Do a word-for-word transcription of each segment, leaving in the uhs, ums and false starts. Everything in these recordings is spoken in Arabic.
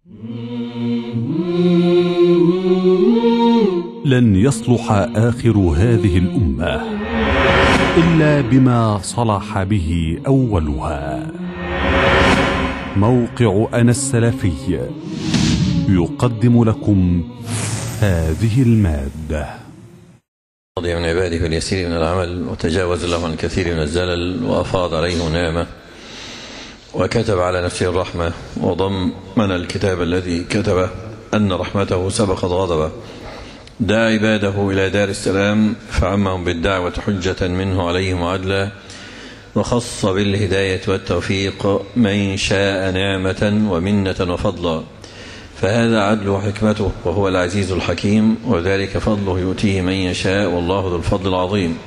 لن يصلح آخر هذه الأمة إلا بما صلح به أولها. موقع أنا السلفي يقدم لكم هذه المادة. رضي من عباده باليسير من العمل، وتجاوز له عن الكثير من الزلل، وأفاض عليه نعمة، وكتب على نفسه الرحمة، وضمن الكتاب الذي كتبه أن رحمته سبقت غضبه. دعا عباده إلى دار السلام فعمهم بالدعوة حجة منه عليهم وعدلا، وخص بالهداية والتوفيق من شاء نعمة ومنة وفضلا، فهذا عدله وحكمته، وهو العزيز الحكيم، وذلك فضله يؤتيه من يشاء، والله ذو الفضل العظيم.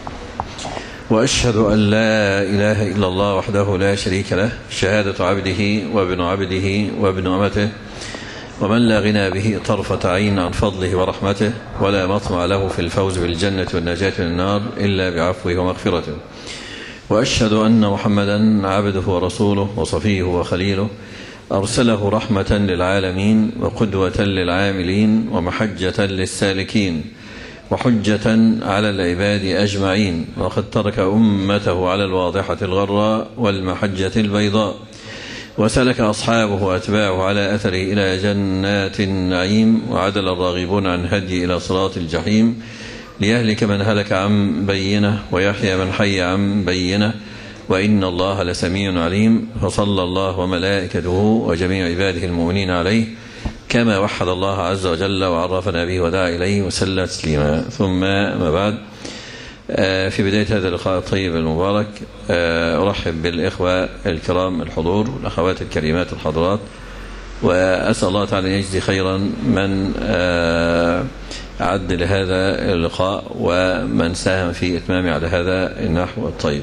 وأشهد أن لا إله إلا الله وحده لا شريك له، شهادة عبده وابن عبده وابن أمته، ومن لا غنى به طرفة عين عن فضله ورحمته، ولا مطمع له في الفوز بالجنة والنجاة من النار إلا بعفوه ومغفرته. وأشهد أن محمدا عبده ورسوله وصفيه وخليله، أرسله رحمة للعالمين وقدوة للعاملين ومحجة للسالكين وحجة على العباد أجمعين، وقد ترك أمته على الواضحة الغراء والمحجة البيضاء، وسلك أصحابه وأتباعه على أثره إلى جنات النعيم، وعدل الراغبون عن هدي إلى صراط الجحيم، ليهلك من هلك عن بينه ويحيى من حي عن بينه، وإن الله لسميع عليم. فصلى الله وملائكته وجميع عباده المؤمنين عليه كما وحد الله عز وجل وعرفنا به ودعا إليه وسلم تسليما. ثم ما بعد، في بداية هذا اللقاء الطيب المبارك أرحب بالإخوة الكرام الحضور والأخوات الكريمات الحضرات، وأسأل الله تعالى أن يجزي خيرا من أعد لهذا اللقاء ومن ساهم في إتمامه على هذا النحو الطيب.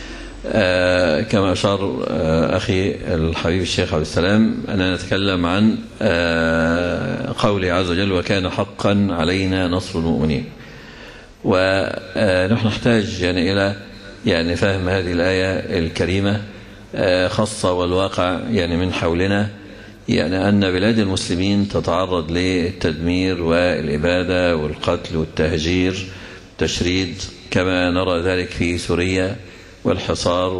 كما أشار أخي الحبيب الشيخ عبد السلام أننا نتكلم عن قوله عز وجل: وكان حقا علينا نصر المؤمنين. ونحن نحتاج يعني إلى يعني فهم هذه الآية الكريمة، خاصة والواقع يعني من حولنا، يعني أن بلاد المسلمين تتعرض للتدمير والإبادة والقتل والتهجير والتشريد، كما نرى ذلك في سوريا، والحصار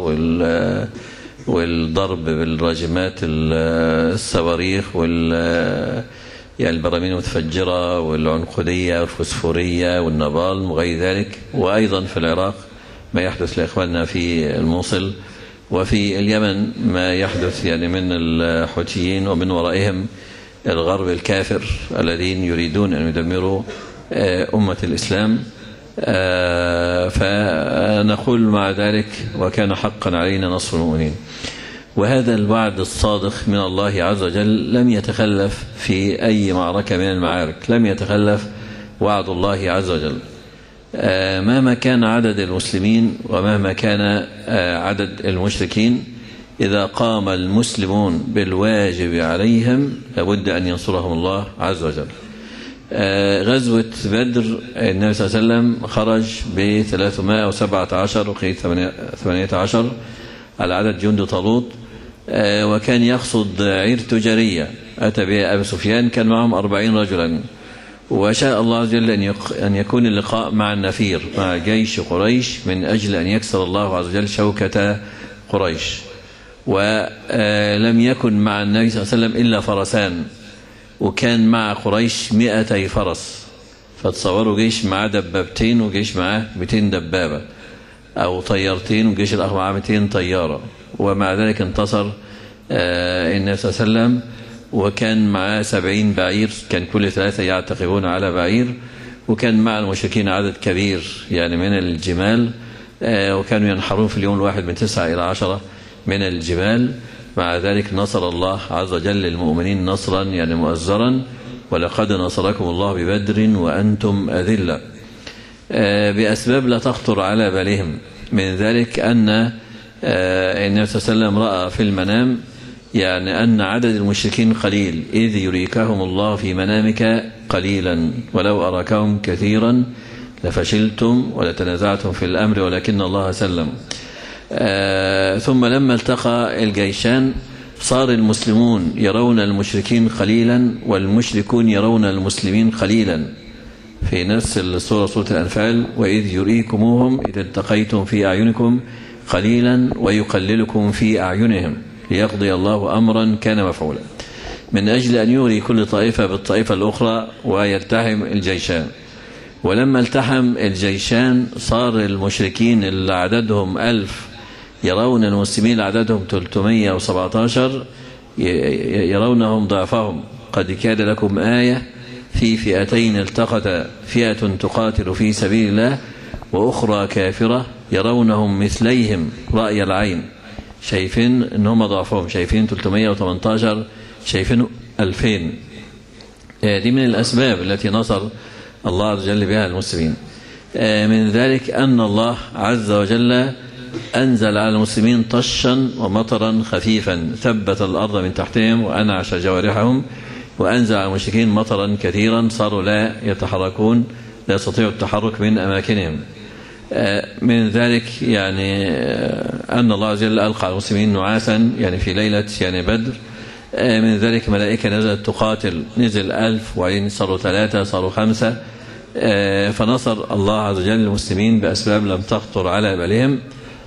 والضرب بالراجمات الصواريخ وال يعني البراميل المتفجرة والعنقودية والفوسفورية والنابالم وغير ذلك، وأيضا في العراق ما يحدث لإخواننا في الموصل، وفي اليمن ما يحدث يعني من الحوثيين ومن ورائهم الغرب الكافر الذين يريدون أن يدمروا أمة الإسلام. فنقول مع ذلك: وكان حقا علينا نصر المؤمنين. وهذا الوعد الصادق من الله عز وجل لم يتخلف في أي معركة من المعارك، لم يتخلف وعد الله عز وجل، مهما كان عدد المسلمين ومهما كان عدد المشركين. إذا قام المسلمون بالواجب عليهم لابد أن ينصرهم الله عز وجل. غزوة بدر النبي صلى الله عليه وسلم خرج ب ثلاثمائة وسبعة عشر وقيل ثمانية عشر على عدد جند طالوت، وكان يقصد عير تجارية أتى بها أبي سفيان، كان معهم أربعين رجلا، وشاء الله عز وجل أن يكون اللقاء مع النفير مع جيش قريش من أجل أن يكسر الله عز وجل شوكة قريش. ولم يكن مع النبي صلى الله عليه وسلم إلا فرسان، وكان مع قريش مئتي فرس، فتصوروا جيش معاه دبابتين وجيش معاه مئتين دبابة، أو طيارتين وجيش الآخر معاه مئتين طيارة، ومع ذلك انتصر النبي صلى الله عليه وسلم. وكان معاه سبعين بعير، كان كل ثلاثة يعتقبون على بعير، وكان مع المشركين عدد كبير يعني من الجمال، وكانوا ينحرون في اليوم الواحد من تسعة إلى عشرة من الجبال. مع ذلك نصر الله عز وجل المؤمنين نصرا يعني مؤزرا: ولقد نصركم الله ببدر وأنتم أذلة، بأسباب لا تخطر على بالهم. من ذلك أن النبي صلى الله عليه وسلم رأى في المنام يعني أن عدد المشركين قليل، إذ يريكهم الله في منامك قليلا ولو أراكهم كثيرا لفشلتم ولتنازعتم في الأمر ولكن الله سلم. آه ثم لما التقى الجيشان صار المسلمون يرون المشركين قليلا والمشركون يرون المسلمين قليلا. في نفس السورة سورة الأنفال: وإذ يريكموهم إذ التقيتم في أعينكم قليلا ويقللكم في أعينهم ليقضي الله أمرا كان مفعولا، من أجل أن يوري كل طائفة بالطائفة الأخرى ويلتحم الجيشان. ولما التحم الجيشان صار المشركين اللي عددهم ألف يرون المسلمين عددهم ثلاثمائة وسبعة عشر يرونهم ضعفهم. قد كان لكم آية في فئتين التقتا فئة تقاتل في سبيل الله وأخرى كافرة يرونهم مثليهم رأي العين، شايفين ان هم ضعفهم، شايفين ثلاثمائة وثمانية عشر، شايفين ألفين. دي من الأسباب التي نصر الله عز وجل بها المسلمين. من ذلك أن الله عز وجل أنزل على المسلمين طشا ومطرا خفيفا ثبت الأرض من تحتهم وأنعش جوارحهم، وأنزل على المشركين مطرا كثيرا صاروا لا يتحركون، لا يستطيعوا التحرك من أماكنهم. من ذلك يعني أن الله عز وجل ألقى على المسلمين نعاسا يعني في ليلة يعني بدر. من ذلك ملائكة نزلت تقاتل، نزل ألف وعين صاروا ثلاثة صاروا خمسة، فنصر الله عز وجل المسلمين بأسباب لم تخطر على بالهم،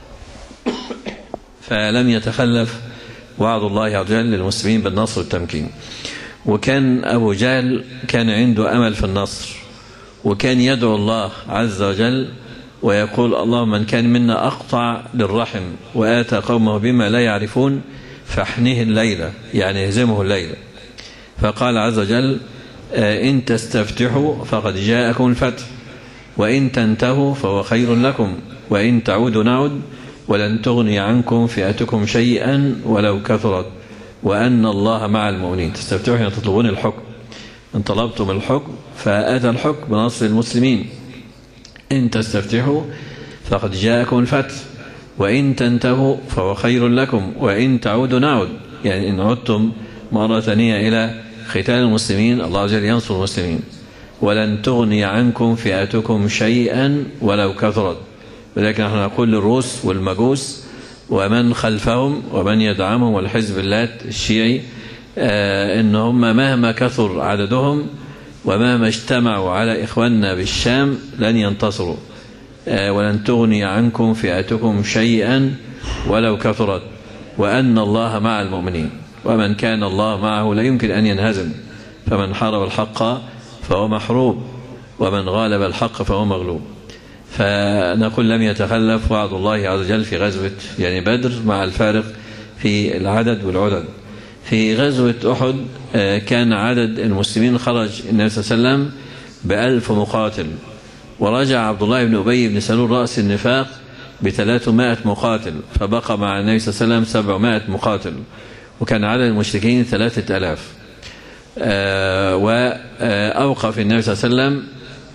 فلم يتخلف وعد الله عز وجل للمسلمين بالنصر والتمكين. وكان أبو جهل كان عنده أمل في النصر، وكان يدعو الله عز وجل ويقول: اللهم من كان منا أقطع للرحم وآتى قومه بما لا يعرفون فاحنه الليلة، يعني يهزمه الليلة. فقال عز وجل: إن تستفتحوا فقد جاءكم الفتح وإن تنتهوا فهو خير لكم وإن تعودوا نعد ولن تغني عنكم فئتكم شيئا ولو كثرت وأن الله مع المؤمنين. تستفتحوا يعني تطلبون الحكم، إن طلبتم الحكم فأتى الحكم بنصر المسلمين. إن تستفتحوا فقد جاءكم الفتح وإن تنتهوا فهو خير لكم وإن تعودوا نعد، يعني إن عدتم مرة ثانية إلى قتال المسلمين الله عز وجل ينصر المسلمين. ولن تغني عنكم فئتكم شيئا ولو كثرت. ولكن نحن نقول للروس والمجوس ومن خلفهم ومن يدعمهم والحزب الله الشيعي آه إن هم مهما كثر عددهم ومهما اجتمعوا على إخواننا بالشام لن ينتصروا. آه ولن تغني عنكم فئتكم شيئا ولو كثرت وأن الله مع المؤمنين، ومن كان الله معه لا يمكن أن ينهزم. فمن حارب الحق فهو محروب ومن غالب الحق فهو مغلوب. فنقول لم يتخلف وعد الله عز وجل في غزوة يعني بدر مع الفارق في العدد والعدد. في غزوة أحد كان عدد المسلمين خرج النبي صلى الله عليه وسلم بألف مقاتل، ورجع عبد الله بن أبي بن سلول رأس النفاق بثلاثمائة مقاتل، فبقى مع النبي صلى الله عليه وسلم سبعمائة مقاتل، وكان عدد المشركين ثلاثة ألاف. وأوقف النبي صلى الله عليه وسلم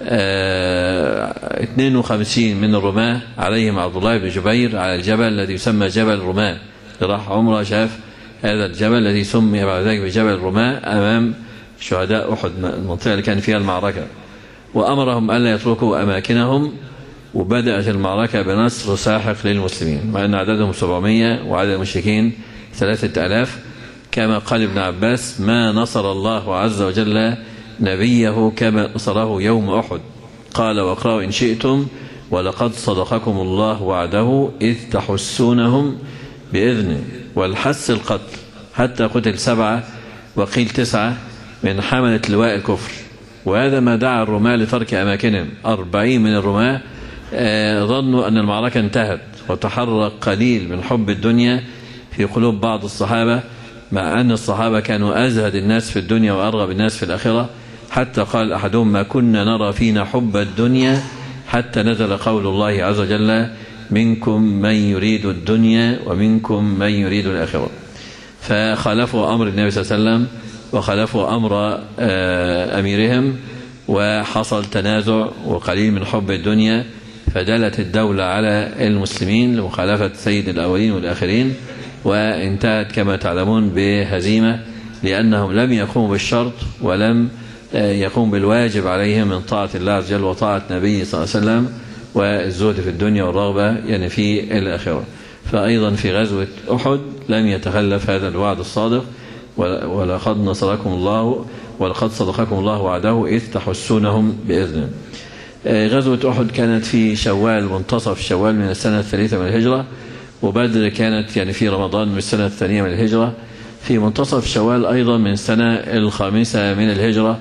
اثنين وخمسين من الرماة عليهم عبد الله بن جبير على الجبل الذي يسمى جبل الرماة. راح عمره شاف هذا الجبل الذي سمي بعد ذلك بجبل الرماة أمام شهداء أحد، المنطقة اللي كان فيها المعركة، وأمرهم ألا يتركوا أماكنهم. وبدأت المعركة بنصر ساحق للمسلمين مع أن عددهم سبعمائة وعدد المشركين ثلاثة ألاف. كما قال ابن عباس: ما نصر الله عز وجل نبيه كما نصره يوم أحد. قال: واقرأوا إن شئتم: ولقد صدقكم الله وعده إذ تحسونهم بإذنه والحس القتل، حتى قتل سبعة وقيل تسعة من حملة لواء الكفر. وهذا ما دعا الرماة لترك أماكنهم. أربعين من الرماة ظنوا أن المعركة انتهت، وتحرك قليل من حب الدنيا في قلوب بعض الصحابة، مع أن الصحابة كانوا أزهد الناس في الدنيا وأرغب الناس في الآخرة، حتى قال أحدهم: ما كنا نرى فينا حب الدنيا حتى نزل قول الله عز وجل: منكم من يريد الدنيا ومنكم من يريد الآخرة. فخالفوا أمر النبي صلى الله عليه وسلم وخالفوا أمر أميرهم، وحصل تنازع وقليل من حب الدنيا، فدلت الدولة على المسلمين لمخالفة سيد الأولين والآخرين، وانتهت كما تعلمون بهزيمة، لأنهم لم يقوموا بالشرط ولم يقوم بالواجب عليهم من طاعة الله عز وجل وطاعة نبيه صلى الله عليه وسلم والزهد في الدنيا والرغبة يعني في الآخرة. فأيضا في غزوة أحد لم يتخلف هذا الوعد الصادق، ولقد نصركم الله ولقد صدقكم الله وعده إذ تحسونهم بإذنه. غزوة أحد كانت في شوال، منتصف شوال من السنة الثالثة من الهجرة، وبدر كانت يعني في رمضان من السنة الثانية من الهجرة. في منتصف شوال أيضا من السنة الخامسة من الهجرة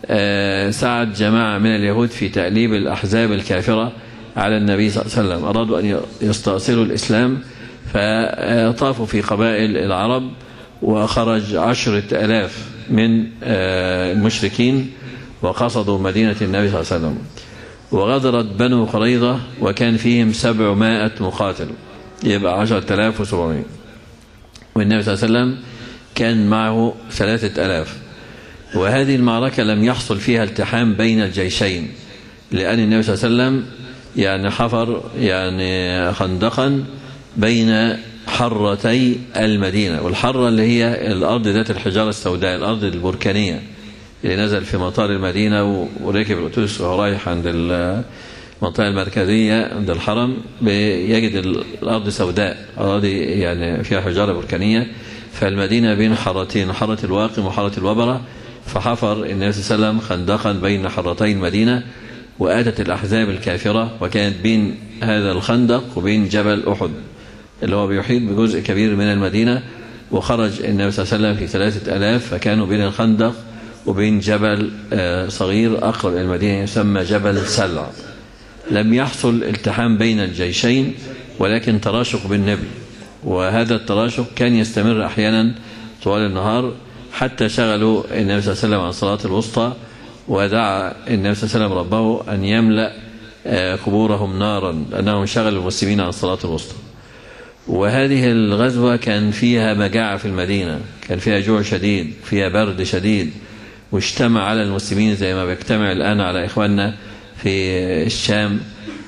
سعد جماعة من اليهود في تأليب الأحزاب الكافرة على النبي صلى الله عليه وسلم. أرادوا أن يستأصلوا الإسلام، فطافوا في قبائل العرب، وخرج عشرة ألاف من المشركين وقصدوا مدينة النبي صلى الله عليه وسلم. وغدرت بنو قريظة وكان فيهم سبعمائة مقاتل، يبقى عشرة آلاف وسبعمائة، والنبي صلى الله عليه وسلم كان معه ثلاثة آلاف. وهذه المعركة لم يحصل فيها التحام بين الجيشين، لأن النبي صلى الله عليه وسلم يعني حفر يعني خندقا بين حرتي المدينة، والحرة اللي هي الأرض ذات الحجارة السوداء، الأرض البركانية اللي نزل في مطار المدينة وركب الأتوبيس وهو رايح عند المنطقة المركزية عند الحرم، بيجد الأرض سوداء، أراضي يعني فيها حجارة بركانية. فالمدينة بين حرتين، حرة الواقم وحرة الوبرة، فحفر النبي صلى الله عليه وسلم خندقا بين حرتي المدينة، وآتت الأحزاب الكافرة، وكانت بين هذا الخندق وبين جبل أحد اللي هو بيحيط بجزء كبير من المدينة. وخرج النبي صلى الله عليه وسلم في ثلاثة آلاف، فكانوا بين الخندق وبين جبل صغير أقرب إلى المدينة يسمى جبل سلع. لم يحصل التحام بين الجيشين، ولكن تراشق بالنبي، وهذا التراشق كان يستمر أحيانا طوال النهار، حتى شغلوا النبي صلى الله عليه وسلم عن صلاة الوسطى، ودعا النبي صلى الله عليه وسلم ربه أن يملأ قبورهم نارا، لأنهم شغلوا المسلمين عن صلاة الوسطى. وهذه الغزوة كان فيها مجاعة في المدينة، كان فيها جوع شديد، فيها برد شديد، واجتمع على المسلمين زي ما بيجتمع الآن على إخواننا في الشام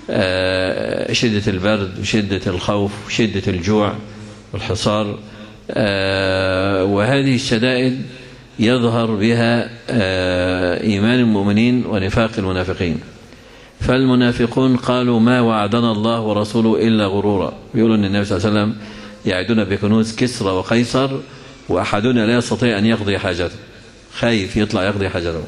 شدة البرد وشدة الخوف وشدة الجوع والحصار. وهذه الشدائد يظهر بها إيمان المؤمنين ونفاق المنافقين. فالمنافقون قالوا ما وعدنا الله ورسوله إلا غرورا، بيقولوا أن النبي صلى الله عليه وسلم يعدون بكنوز كسرى وقيصر، وأحدنا لا يستطيع أن يقضي حاجته، خايف يطلع يقضي حاجته.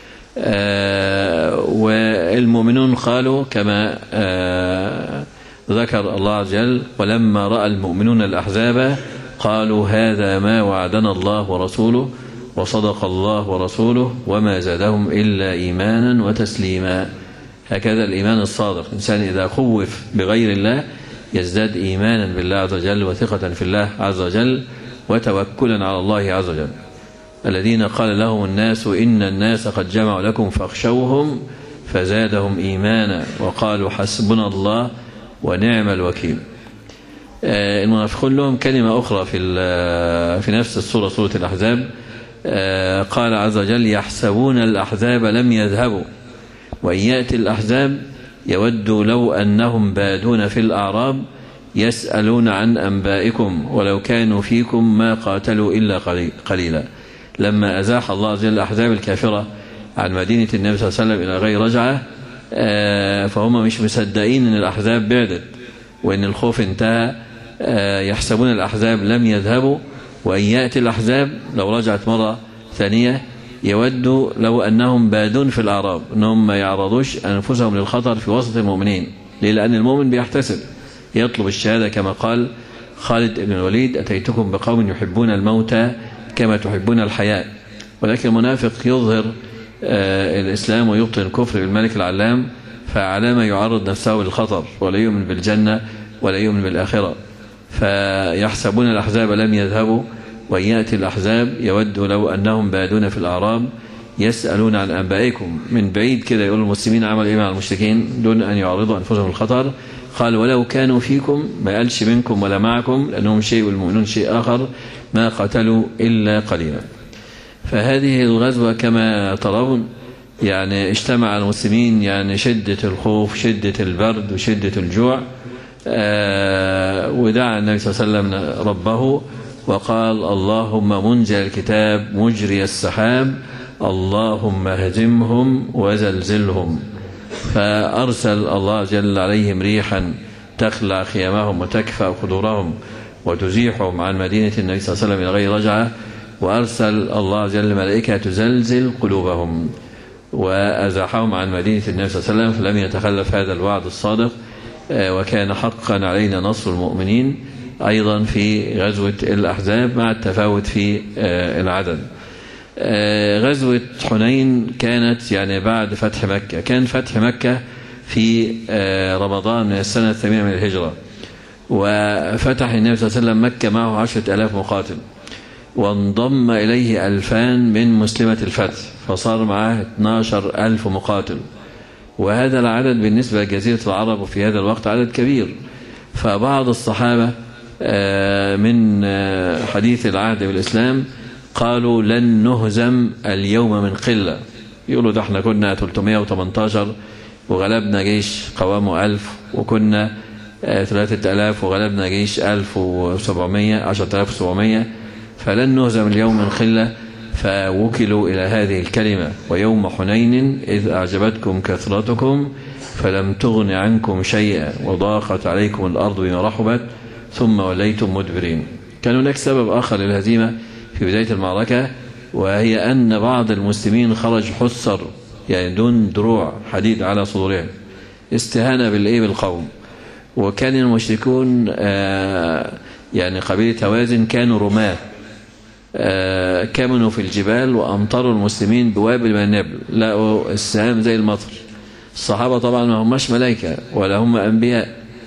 آه والمؤمنون قالوا كما آه ذكر الله عز وجل: ولما رأى المؤمنون الأحزاب قالوا هذا ما وعدنا الله ورسوله وصدق الله ورسوله وما زادهم إلا إيمانا وتسليما. هكذا الإيمان الصادق، الإنسان إذا خوف بغير الله يزداد إيمانا بالله عز وجل وثقة في الله عز وجل وتوكلا على الله عز وجل. الذين قال لهم الناس إن الناس قد جمعوا لكم فاخشوهم فزادهم إيمانا وقالوا حسبنا الله ونعم الوكيل. المنافقون لهم كلمة أخرى في في نفس السورة، سورة الأحزاب، قال عز وجل: يحسبون الأحزاب لم يذهبوا وإن يأتي الأحزاب يودوا لو أنهم بادون في الأعراب يسألون عن أنبائكم ولو كانوا فيكم ما قاتلوا إلا قليلا. لما أزاح الله عز وجل الأحزاب الكافرة عن مدينة النبي صلى الله عليه وسلم إلى غير رجعة، فهم مش مصدقين أن الأحزاب بعدت وأن الخوف انتهى. يحسبون الأحزاب لم يذهبوا وإن يأتي الأحزاب، لو رجعت مرة ثانية، يودوا لو أنهم بادون في الأعراب، أنهم ما يعرضوش أنفسهم للخطر في وسط المؤمنين. ليه؟ لأن المؤمن بيحتسب، يطلب الشهادة كما قال خالد بن الوليد: أتيتكم بقوم يحبون الموت كما تحبون الحياة. ولكن المنافق يظهر آه الإسلام ويبطن الكفر بالملك العلام، فعلى ما يعرض نفسه للخطر، ولا يؤمن بالجنة ولا يؤمن بالآخرة. فيحسبون الأحزاب لم يذهبوا وإن يأتي الأحزاب يودوا لو أنهم بادون في الأعراب يسألون عن أنبائكم. من بعيد كده يقول المسلمين عمل إيه مع المشركين دون أن يعرضوا أنفسهم الخطر. قال: ولو كانوا فيكم، ما قالش منكم ولا معكم، لأنهم شيء والمؤمنون شيء آخر، ما قتلوا إلا قليلا. فهذه الغزوة كما ترون يعني اجتمع المسلمين، يعني شدة الخوف، شدة البرد، وشدة الجوع. آه ودعا النبي صلى الله عليه وسلم ربه وقال: اللهم منجل الكتاب مجري السحاب، اللهم اهزمهم وزلزلهم. فأرسل الله جل عليهم ريحا تخلع خيامهم وتكفأ قدورهم وتزيحهم عن مدينة النبي صلى الله عليه وسلم إلى غير رجعة. وأرسل الله جل ملائكة تزلزل قلوبهم وأزاحهم عن مدينة النبي صلى الله عليه وسلم، فلم يتخلف هذا الوعد الصادق. وكان حقا علينا نصر المؤمنين أيضا في غزوة الأحزاب مع التفاوت في العدد. غزوة حنين كانت يعني بعد فتح مكة، كان فتح مكة في رمضان من السنة الثامنة من الهجرة، وفتح النبي صلى الله عليه وسلم مكة معه عشرة آلاف مقاتل، وانضم إليه ألفان من مسلمة الفتح، فصار معه اثني عشر ألف مقاتل. وهذا العدد بالنسبة لجزيرة العرب وفي هذا الوقت عدد كبير. فبعض الصحابة من حديث العهد بالإسلام قالوا لن نهزم اليوم من قلة، يقولوا ده احنا كنا ثلاثمائة وثمانية عشر وغلبنا جيش قوامه ألف، وكنا ثلاثة آلاف وغلبنا جيش ألف وسبعمائة، عشرة آلاف وسبعمائة، فلن نهزم اليوم من قلة. فوكلوا إلى هذه الكلمة: ويوم حنين إذ أعجبتكم كثرتكم فلم تغن عنكم شيئا وضاقت عليكم الأرض بما رحبت ثم وليتم مدبرين. كان هناك سبب آخر للهزيمة في بداية المعركة، وهي أن بعض المسلمين خرج حصر، يعني دون دروع حديد على صدورهم، استهانة بالإيه بالقوم. وكان المشركون يعني قبيلة هوازن كانوا رماة، كمنوا في الجبال وأمطروا المسلمين بوابل من النبل، لقوا السهام زي المطر. الصحابة طبعا ما هماش ملائكة ولا هم أنبياء،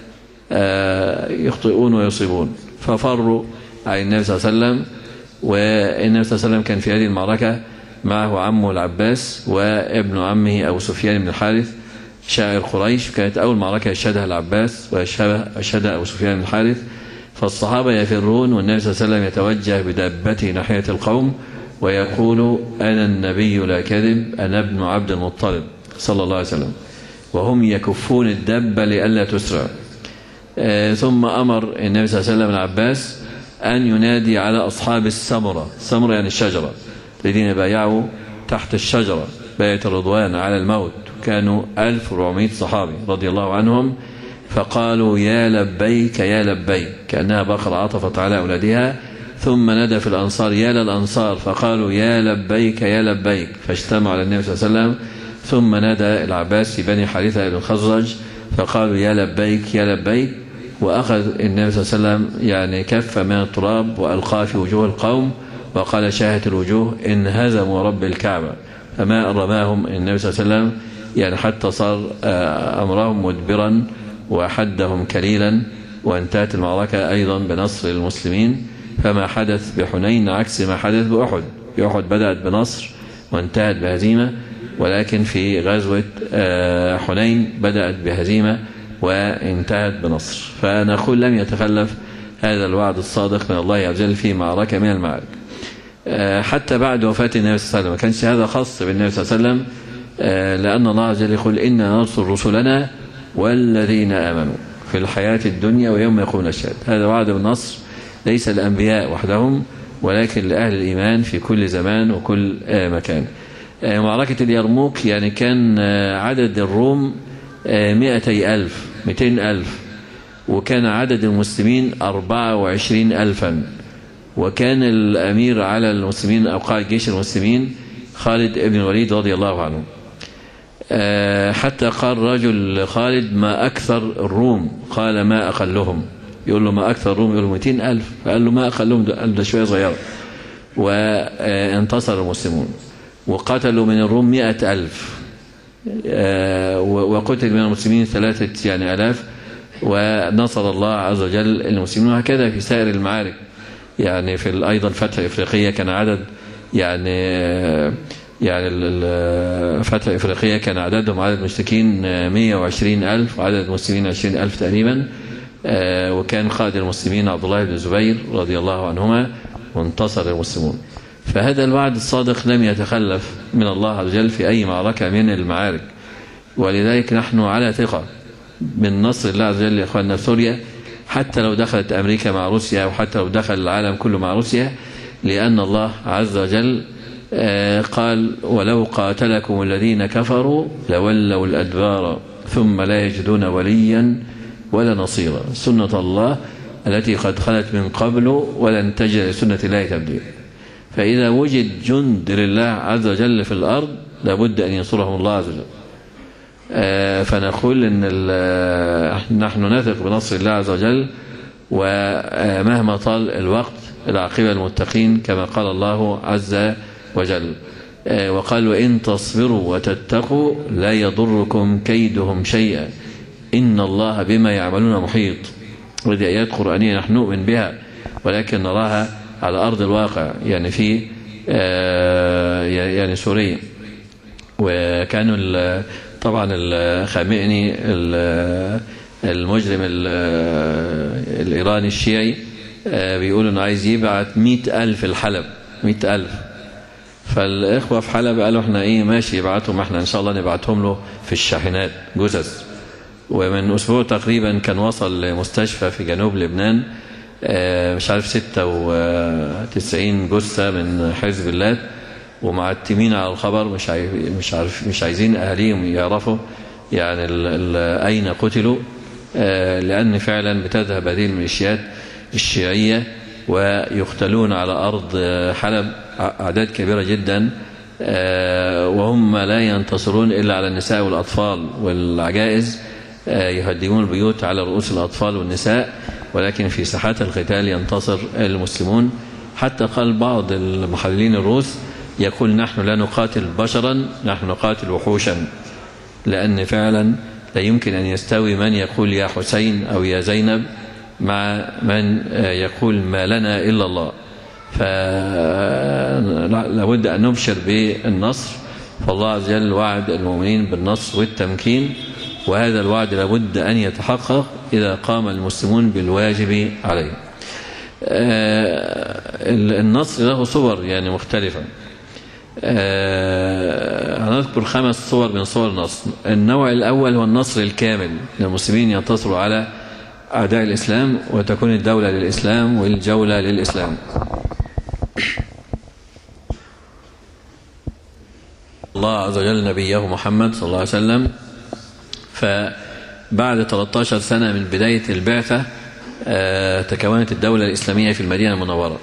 يخطئون ويصيبون، ففروا عن النبي صلى الله عليه وسلم. والنبي صلى الله عليه وسلم كان في هذه المعركة معه عمه العباس وابن عمه أبو سفيان بن الحارث شاعر قريش. كانت أول معركة يشهدها العباس ويشهدها أبو سفيان بن الحارث. فالصحابة يفرون والنبي صلى الله عليه وسلم يتوجه بدابته ناحية القوم ويقول: أنا النبي لا كذب، أنا ابن عبد المطلب صلى الله عليه وسلم. وهم يكفون الدابة لئلا تسرع. آه ثم أمر النبي صلى الله عليه وسلم العباس أن ينادي على أصحاب السمرة، السمرة يعني الشجرة، الذين بايعوا تحت الشجرة باية الرضوان على الموت، كانوا ألف وأربعمائة صحابي رضي الله عنهم. فقالوا: يا لبيك يا لبيك، كأنها بقرة عطفت على أولادها. ثم نادى في الأنصار: يا للأنصار، فقالوا: يا لبيك يا لبيك، فاجتمعوا على النبي صلى الله عليه وسلم. ثم نادى العباس في بني حارثة بن الخزرج فقالوا: يا لبيك يا لبيك. وأخذ النبي صلى الله عليه وسلم يعني كف من التراب وألقاه في وجوه القوم وقال: شاهت الوجوه انهزموا رب الكعبة. فما رماهم النبي صلى الله عليه وسلم يعني حتى صار أمرهم مدبرا وحدهم كليلا، وانتهت المعركة أيضا بنصر المسلمين. فما حدث بحنين عكس ما حدث بأحد. بأحد بدأت بنصر وانتهت بهزيمة، ولكن في غزوة حنين بدأت بهزيمة وانتهت بنصر. فنقول لم يتخلف هذا الوعد الصادق من الله عز وجل في معركة من المعارك. حتى بعد وفاة النبي صلى الله عليه وسلم ما كانش هذا خاص بالنبي صلى الله عليه وسلم، لأن الله عز وجل يقول: إنا ننصر رسلنا والذين آمنوا في الحياة الدنيا ويوم يقوم الأشهاد. هذا وعد بالنصر ليس الأنبياء وحدهم، ولكن لأهل الإيمان في كل زمان وكل مكان. معركة اليرموك يعني كان عدد الروم مئتي ألف، مئتين ألف، وكان عدد المسلمين أربعة وعشرين ألفا. وكان الأمير على المسلمين أو قائد جيش المسلمين خالد بن الوليد رضي الله عنه. حتى قال رجل خالد: ما أكثر الروم؟ قال: ما أقلهم. يقول له: ما أكثر الروم؟ يقول له: مئتين ألف. فقال له: ما أقلهم؟ قال ده شوية صغيرة. وانتصر المسلمون وقتلوا من الروم مئة ألف، وقتل من المسلمين ثلاثة يعني ألاف، ونصر الله عز وجل المسلمين. وهكذا في سائر المعارك. يعني في أيضا فتح إفريقية كان عدد يعني يعني فتح إفريقية كان عددهم عدد المشركين مئة وعشرين ألف وعدد المسلمين عشرين ألف تقريبا. وكان قائد المسلمين عبد الله بن الزبير رضي الله عنهما، وانتصر المسلمون. فهذا الوعد الصادق لم يتخلف من الله عز وجل في أي معركة من المعارك. ولذلك نحن على ثقة من نصر الله عز وجل يا إخواننا في سوريا، حتى لو دخلت أمريكا مع روسيا وحتى لو دخل العالم كله مع روسيا، لأن الله عز وجل قال: ولو قاتلكم الذين كفروا لولوا الأدبار ثم لا يجدون وليا ولا نصيرا. سنة الله التي قد خلت من قبل ولن تجد لسنة الله تبديلا. فإذا وجد جند لله عز وجل في الأرض لابد أن ينصرهم الله عز وجل. آه فنقول إن نحن نثق بنصر الله عز وجل، ومهما طال الوقت العاقبة المتقين كما قال الله عز وجل. آه وقال وإن تصبروا وتتقوا لا يضركم كيدهم شيئا إن الله بما يعملون محيط. وهذه آيات قرآنية نحن نؤمن بها ولكن نراها على أرض الواقع، يعني في آه يعني سوريا. وكانوا طبعا الخامئني المجرم الإيراني الشيعي بيقولوا انه عايز يبعت مئة ألف الحلب، مئة ألف. فالإخوة في حلب قالوا احنا ايه ماشي يبعتهم، احنا ان شاء الله نبعتهم له في الشاحنات جثث. ومن أسبوع تقريبا كان وصل لمستشفى في جنوب لبنان مش عارف ستة وتسعين جثة من حزب الله، ومعتمين على الخبر، مش عارف مش عارف مش عايزين اهاليهم يعرفوا يعني ال ال اين قتلوا، لان فعلا بتذهب هذه الميليشيات الشيعيه ويقتلون على ارض حلب اعداد كبيره جدا، وهم لا ينتصرون الا على النساء والاطفال والعجائز، يهدمون البيوت على رؤوس الاطفال والنساء، ولكن في ساحات القتال ينتصر المسلمون. حتى قال بعض المحللين الروس يقول نحن لا نقاتل بشرا، نحن نقاتل وحوشا، لأن فعلا لا يمكن أن يستوي من يقول يا حسين أو يا زينب مع من يقول ما لنا إلا الله. فلا بد أن نبشر بالنصر، فالله عز وجل وعد المؤمنين بالنصر والتمكين، وهذا الوعد لابد أن يتحقق إذا قام المسلمون بالواجب عليه. النصر له صور يعني مختلفة. هنذكر خمس صور من صور النصر. النوع الأول هو النصر الكامل، المسلمين ينتصروا على أعداء الإسلام وتكون الدولة للإسلام والجولة للإسلام. الله عز وجل نبيه محمد صلى الله عليه وسلم، فبعد ثلاثة عشر سنة من بداية البعثة تكونت الدولة الإسلامية في المدينة المنورة،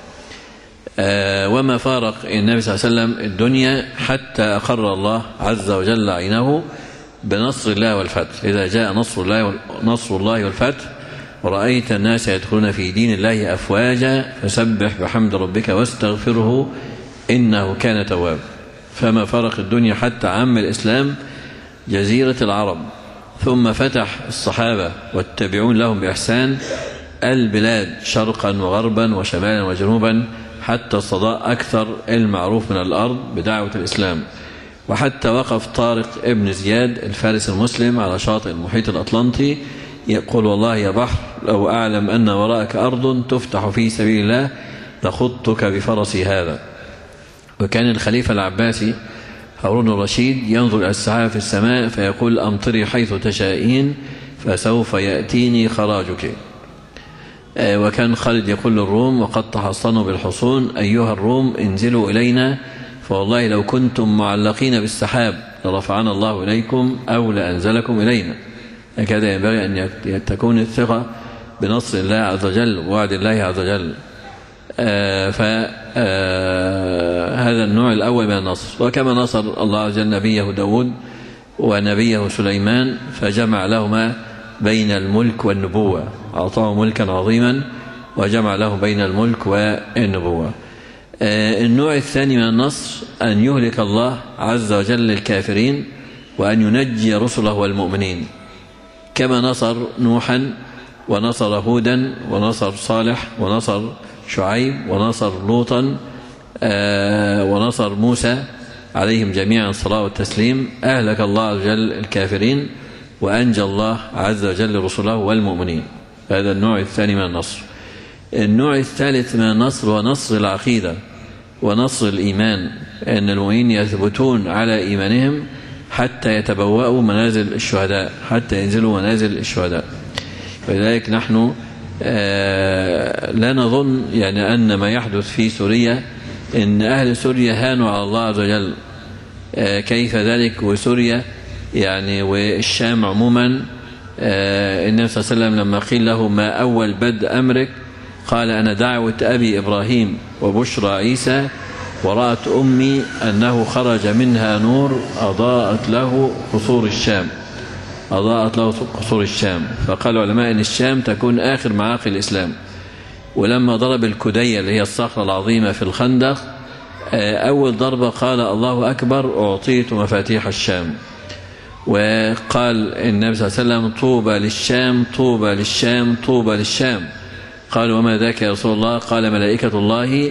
وما فارق النبي صلى الله عليه وسلم الدنيا حتى أقر الله عز وجل عينه بنصر الله والفتح. إذا جاء نصر الله نصر الله والفتح ورأيت الناس يدخلون في دين الله أفواجا فسبح بحمد ربك واستغفره إنه كان توابا. فما فارق الدنيا حتى عم الإسلام جزيرة العرب، ثم فتح الصحابة والتابعون لهم بإحسان البلاد شرقا وغربا وشمالا وجنوبا حتى استضاء أكثر المعروف من الأرض بدعوة الإسلام، وحتى وقف طارق ابن زياد الفارس المسلم على شاطئ المحيط الأطلنطي يقول والله يا بحر لو أعلم أن وراءك أرض تفتح في سبيل الله لخضتك بفرسي هذا. وكان الخليفة العباسي هارون الرشيد ينظر إلى السحاب في السماء فيقول أمطري حيث تشائين فسوف يأتيني خراجك. وكان خالد يقول للروم وقد تحصنوا بالحصون أيها الروم انزلوا إلينا فوالله لو كنتم معلقين بالسحاب لرفعنا الله إليكم أو لأنزلكم إلينا. هكذا ينبغي أن تكون الثقة بنصر الله عز وجل ووعد الله عز وجل. فهذا النوع الأول من النصر. وكما نصر الله عز وجل نبيه داود ونبيه سليمان فجمع لهما بين الملك والنبوة، أعطاه ملكا عظيما وجمع له بين الملك والنبوة. النوع الثاني من النصر أن يهلك الله عز وجل الكافرين وأن ينجي رسله والمؤمنين، كما نصر نوحا ونصر هودا ونصر صالح ونصر شعيب ونصر لوطا ونصر موسى عليهم جميعا الصلاة والتسليم. أهلك الله عز وجل الكافرين وأنجى الله عز وجل رسله والمؤمنين. هذا النوع الثاني من النصر. النوع الثالث من النصر هو نصر العقيدة ونصر الإيمان، أن المؤمنين يثبتون على إيمانهم حتى يتبوأوا منازل الشهداء، حتى ينزلوا منازل الشهداء. فلذلك نحن لا نظن يعني أن ما يحدث في سوريا أن أهل سوريا هانوا على الله عز وجل، كيف ذلك وسوريا يعني والشام عموما النبي صلى الله عليه وسلم لما قيل له ما أول بدء أمرك قال أنا دعوة أبي إبراهيم وبشرى عيسى ورأت أمي أنه خرج منها نور أضاءت له قصور الشام أضاءت له قصور الشام. فقال علماء أن الشام تكون آخر معاقل الإسلام. ولما ضرب الكدية اللي هي الصخرة العظيمة في الخندق أول ضربة قال الله أكبر أعطيت مفاتيح الشام. وقال النبي صلى الله عليه وسلم طوبى للشام طوبى للشام طوبى للشام. قال وما ذاك يا رسول الله؟ قال ملائكة الله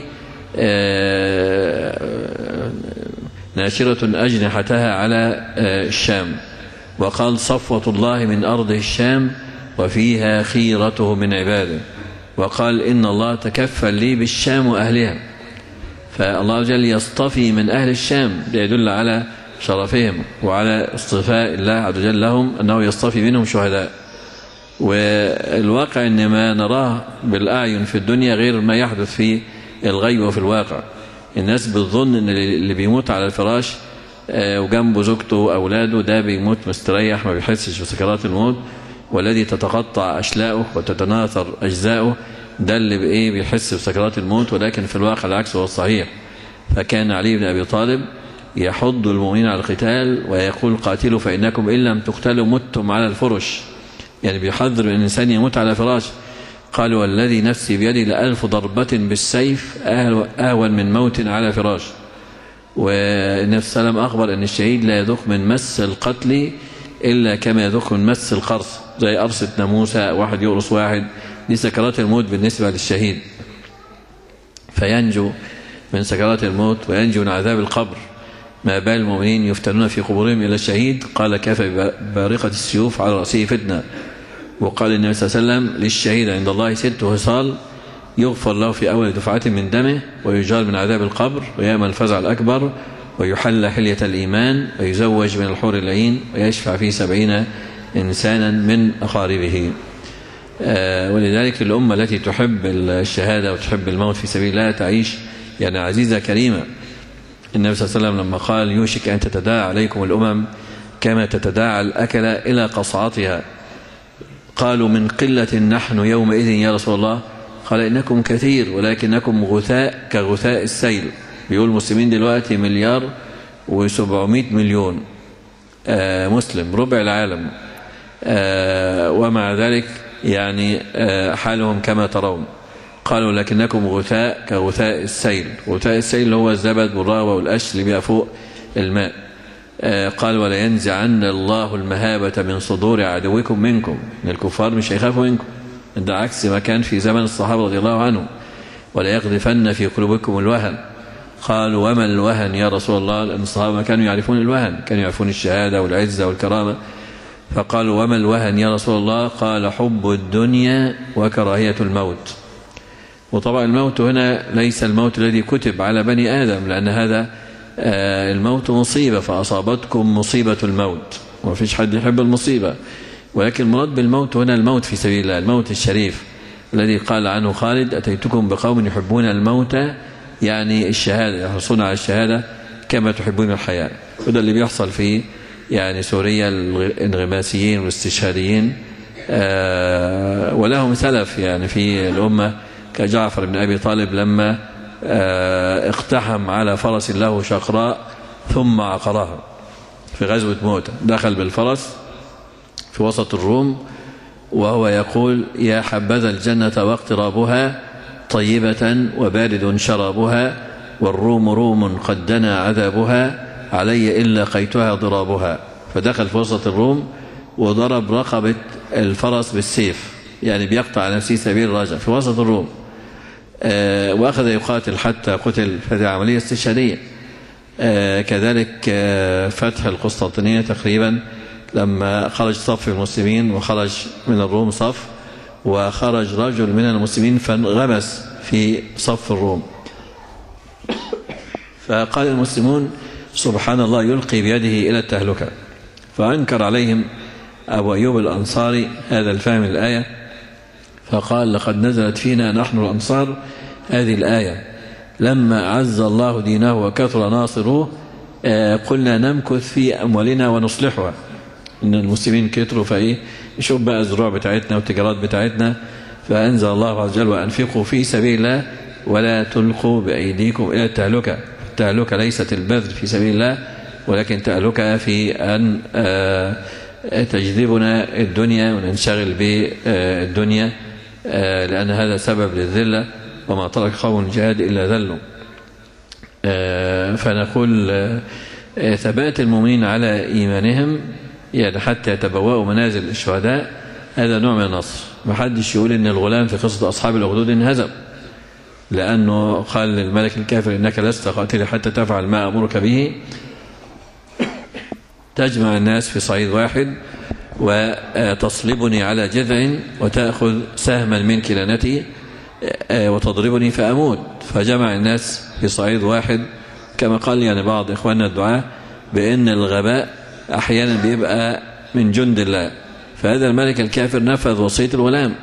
ناشرة أجنحتها على الشام. وقال صفوة الله من أرضه الشام وفيها خيرته من عباده. وقال إن الله تكفل لي بالشام وأهلها. فالله عز وجل يصطفي من أهل الشام ليدل على شرفهم وعلى اصطفاء الله عز وجل لهم أنه يصطفي منهم شهداء. والواقع أن ما نراه بالأعين في الدنيا غير ما يحدث في الغيب وفي الواقع. الناس بتظن أن اللي بيموت على الفراش وجنبه زوجته وأولاده ده بيموت مستريح ما بيحسش بسكرات الموت، والذي تتقطع أشلاؤه وتتناثر أجزاؤه ده اللي بإيه بيحس بسكرات الموت. ولكن في الواقع العكس هو الصحيح. فكان علي بن أبي طالب يحض المؤمنين على القتال ويقول قاتلوا فإنكم إن لم تقتلوا متم على الفرش، يعني بيحذر أن الإنسان يموت على فراش. قال والذي نفسي بيدي لألف ضربة بالسيف أهون من موت على فراش. والنبي صلى الله عليه وسلم أخبر أن الشهيد لا يذوق من مس القتل إلا كما يذوق من مس القرص، زي قرصة ناموسة واحد يقرص واحد، دي سكرات الموت بالنسبة للشهيد. فينجو من سكرات الموت وينجو من عذاب القبر. ما بال المؤمنين يفتنون في قبورهم إلى الشهيد قال كفى بارقة السيوف على رأسه فتنة. وقال النبي صلى الله عليه وسلم للشهيد عند الله ست خصال يغفر له في أول دفعة من دمه ويجار من عذاب القبر ويأمن الفزع الأكبر ويحل حلية الإيمان ويزوج من الحور العين ويشفع فيه سبعين إنسانا من أقاربه. آه ولذلك الأمة التي تحب الشهادة وتحب الموت في سبيل الله تعيش يعني عزيزة كريمة. النبي صلى الله عليه وسلم لما قال يوشك أن تتداعى عليكم الأمم كما تتداعى الأكل إلى قصعتها قالوا من قلة نحن يومئذ يا رسول الله؟ قال إنكم كثير ولكنكم غثاء كغثاء السيل. بيقول المسلمين دلوقتي مليار وسبعمائة مليون آه مسلم، ربع العالم، آه ومع ذلك يعني آه حالهم كما ترون. قالوا لكنكم غثاء كغثاء السيل. غثاء السيل هو الزبد والرغوة والقش اللي بيبقى فوق الماء. آه قال ولا ينزعن الله المهابة من صدور عدوكم منكم. من الكفار مش هيخافوا منكم، ده عكس ما كان في زمن الصحابة رضي الله عنهم. ولا يقذفن في قلوبكم الوهن. قالوا وما الوهن يا رسول الله؟ لأن الصحابة ما كانوا يعرفون الوهن، كانوا يعرفون الشهادة والعزة والكرامة. فقالوا وما الوهن يا رسول الله؟ قال حب الدنيا وكراهية الموت. وطبعا الموت هنا ليس الموت الذي كتب على بني آدم، لأن هذا الموت مصيبة فأصابتكم مصيبة الموت، وما فيش حد يحب المصيبة. ولكن المراد بالموت هنا الموت في سبيل الله، الموت الشريف الذي قال عنه خالد أتيتكم بقوم يحبون الموت، يعني الشهادة، يحرصون على الشهادة كما تحبون الحياة. وده اللي بيحصل في يعني سوريا الانغماسيين والاستشهاديين. آه ولهم سلف يعني في الأمة كجعفر بن أبي طالب لما آه اقتحم على فرس له شقراء ثم عقرها في غزوة موتة. دخل بالفرس في وسط الروم وهو يقول يا حبذا الجنة واقترابها طيبة وبارد شرابها والروم روم قد دنا عذابها علي إن لقيتها ضرابها. فدخل في وسط الروم وضرب رقبة الفرس بالسيف، يعني بيقطع نفسه سبيل الرجع في وسط الروم. آه وأخذ يقاتل حتى قتل. هذه عملية استشهادية. آه كذلك آه فتح القسطنطينية تقريبا لما خرج صف المسلمين وخرج من الروم صف، وخرج رجل من المسلمين فانغمس في صف الروم. فقال المسلمون سبحان الله يلقي بيده إلى التهلكة. فأنكر عليهم أبو أيوب الأنصاري هذا الفهم الآية فقال لقد نزلت فينا نحن الأنصار هذه الآية لما عز الله دينه وكثر ناصره قلنا نمكث في أموالنا ونصلحها. إن المسلمين كتروا فإيه نشوف بقى الزروع بتاعتنا والتجارات بتاعتنا، فأنزل الله عز وجل وأنفقوا في سبيل الله ولا تلقوا بأيديكم إلى التهلكة. التهلكة ليست البذل في سبيل الله، ولكن تهلكة في أن تجذبنا الدنيا وننشغل بالدنيا، لأن هذا سبب للذلة، وما ترك قوم الجهاد إلا ذلوا. فنقول ثبات المؤمنين على إيمانهم يعني حتى يتبوأوا منازل الشهداء، هذا نوع من النصر. ما حدش يقول إن الغلام في قصة أصحاب الأخدود انهزم، لأنه قال للملك الكافر إنك لست قاتل حتى تفعل ما أمرك به، تجمع الناس في صعيد واحد وتصلبني على جذع وتأخذ سهما من كنانتي وتضربني فأموت. فجمع الناس في صعيد واحد، كما قال يعني بعض إخواننا الدعاء بأن الغباء أحيانا بيبقى من جند الله. فهذا الملك الكافر نفذ وصية الغلام،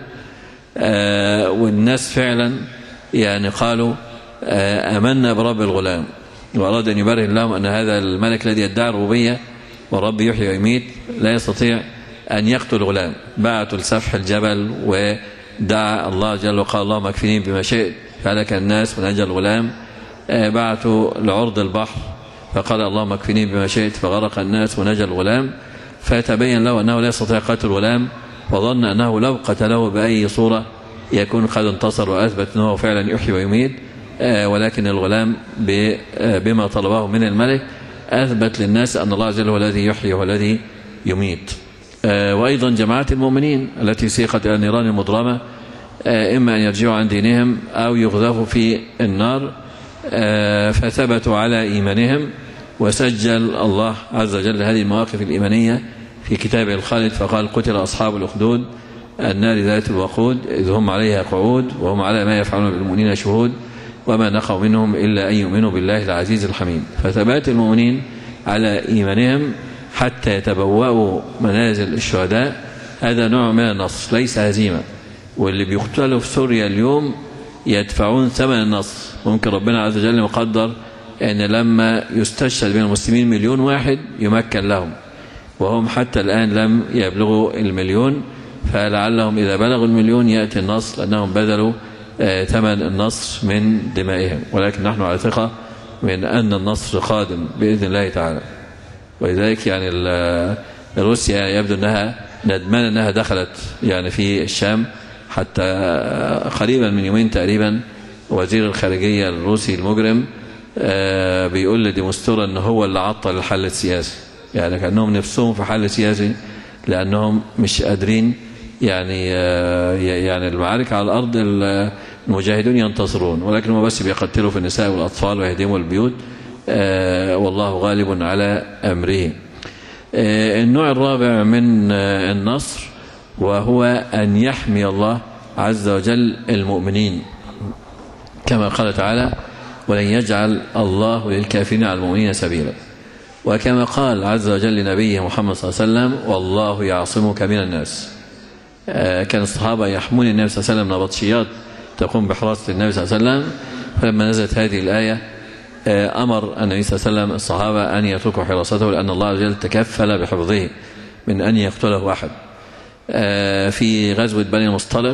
والناس فعلا يعني قالوا آمنا برب الغلام، وأراد أن يبرهن لهم أن هذا الملك الذي يدعي الربوبية والرب يحيي ويميت لا يستطيع أن يقتل الغلام. بعثوا لسفح الجبل ودعا الله جل وقال اللهم اكفني بما شئت فهلك الناس ونجا الغلام. بعثوا لعرض البحر فقال اللهم اكفني بما شئت فغرق الناس ونجا الغلام. فتبين له أنه لا يستطيع قتل الغلام، وظن أنه لو قتله بأي صورة يكون قد انتصر وأثبت أنه فعلا يحيي ويميت. ولكن الغلام بما طلبه من الملك أثبت للناس أن الله عز وجل هو الذي يحيي والذي يميت. وأيضا جماعات المؤمنين التي سيقت إلى النيران المضرمة إما أن يرجعوا عن دينهم أو يغذفوا في النار، فثبتوا على إيمانهم. وسجل الله عز وجل هذه المواقف الإيمانية في كتابه الخالد فقال قتل أصحاب الأخدود النار ذات الوقود إذ هم عليها قعود وهم على ما يفعلون بالمؤمنين شهود وما نقوا منهم إلا أن يؤمنوا بالله العزيز الحميد. فثبات المؤمنين على إيمانهم حتى يتبوأوا منازل الشهداء هذا نوع من النصر ليس هزيمة. واللي بيقتلوا في سوريا اليوم يدفعون ثمن النصر. ممكن ربنا عز وجل مقدر أن لما يستشهد من المسلمين مليون واحد يمكن لهم، وهم حتى الآن لم يبلغوا المليون، فلعلهم إذا بلغوا المليون يأتي النصر لأنهم بذلوا ثمن النصر من دمائهم. ولكن نحن على ثقة من أن النصر قادم بإذن الله تعالى. ولذلك يعني روسيا يبدو أنها ندمان أنها دخلت يعني في الشام، حتى قريبا من يومين تقريبا وزير الخارجية الروسي المجرم بيقول لديمستورا أنه هو اللي عطل الحل السياسي، يعني كأنهم نفسهم في حل سياسي لأنهم مش قادرين يعني يعني المعارك على الأرض المجاهدون ينتصرون، ولكن هم بس بيقتلوا في النساء والأطفال ويهدموا البيوت، والله غالب على أمره. النوع الرابع من النصر وهو أن يحمي الله عز وجل المؤمنين، كما قال تعالى ولن يجعل الله للكافرين على المؤمنين سبيلا. وكما قال عز وجل لنبيه محمد صلى الله عليه وسلم والله يعصمك من الناس. كان الصحابة يحمون النبي صلى الله عليه وسلم نبطشيات تقوم بحراسة النبي صلى الله عليه وسلم، فلما نزلت هذه الآية أمر النبي صلى الله عليه وسلم الصحابة أن يتركوا حراسته لأن الله عز وجل تكفل بحفظه من أن يقتله أحد. في غزوة بني المصطلق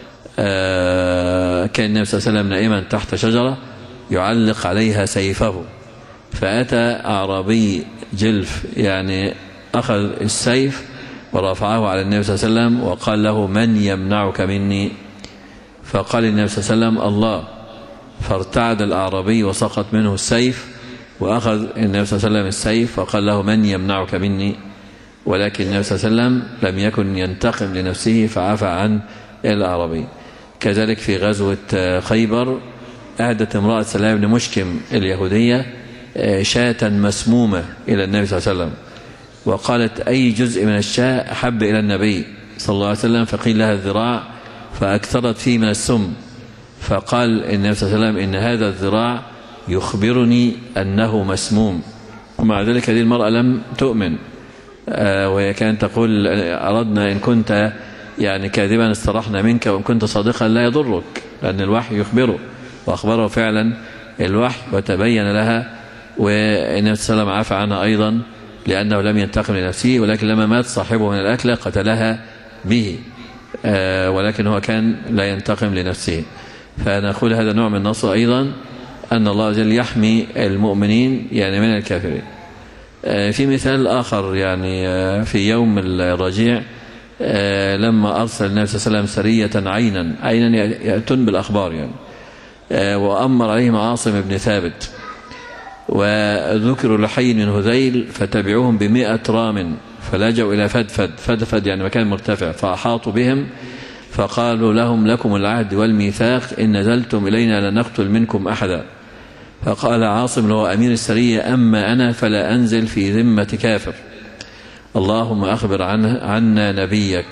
كان النبي صلى الله عليه وسلم نائما تحت شجرة يعلق عليها سيفه، فأتى أعرابي جلف يعني أخذ السيف ورفعه على النبي صلى الله عليه وسلم وقال له من يمنعك مني؟ فقال النبي صلى الله عليه وسلم الله، فارتعد الأعرابي وسقط منه السيف، وأخذ النبي صلى الله عليه وسلم السيف وقال له من يمنعك مني؟ ولكن النبي صلى الله عليه وسلم لم يكن ينتقم لنفسه فعفى عن الأعرابي. كذلك في غزوة خيبر أهدت امرأة سلام بن مشكم اليهودية شاة مسمومة إلى النبي صلى الله عليه وسلم، وقالت أي جزء من الشاة أحب إلى النبي صلى الله عليه وسلم؟ فقيل لها الذراع، فأكثرت فيه من السم، فقال النبي صلى الله عليه وسلم إن هذا الذراع يخبرني أنه مسموم. ومع ذلك هذه المرأة لم تؤمن، وهي كانت تقول أردنا إن كنت يعني كاذبا استرحنا منك وإن كنت صادقا لا يضرك، لأن الوحي يخبره، وأخبره فعلا الوحي وتبين لها، والنبي صلى الله عليه وسلم عفى عنها أيضا لأنه لم ينتقم لنفسه، ولكن لما مات صاحبه من الأكلة قتلها به، ولكن هو كان لا ينتقم لنفسه. فنقول هذا نوع من النصر أيضا، أن الله عز وجل يحمي المؤمنين يعني من الكافرين. في مثال آخر يعني في يوم الرجيع لما أرسل النبي صلى الله عليه وسلم سرية عينا عينا يأتون بالأخبار يعني، وأمر عليهم عاصم بن ثابت، وذكروا لحي من هذيل فتبعوهم بمئة رام فلجوا إلى فدفد، فدفد يعني مكان مرتفع، فأحاطوا بهم فقالوا لهم لكم العهد والميثاق إن نزلتم إلينا لنقتل منكم أحدا. فقال عاصم اللي هو أمير السرية أما أنا فلا أنزل في ذمة كافر، اللهم أخبر عنه عنا نبيك.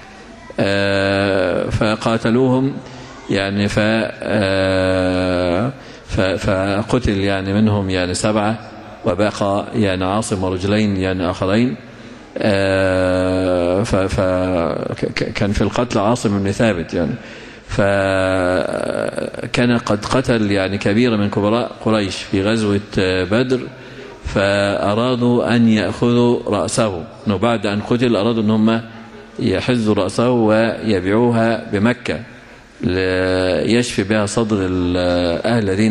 آه فقاتلوهم يعني ف آه فقتل يعني منهم يعني سبعة، وبقى يعني عاصم ورجلين يعني آخرين. آه فكان في القتل عاصم بن ثابت يعني، فكان قد قتل يعني كبيرة من كبراء قريش في غزوة بدر، فأرادوا أن يأخذوا رأسه، أنه بعد أن قتل أرادوا أن هم يحزوا رأسه ويبيعوها بمكة ليشفي بها صدر الأهل الذين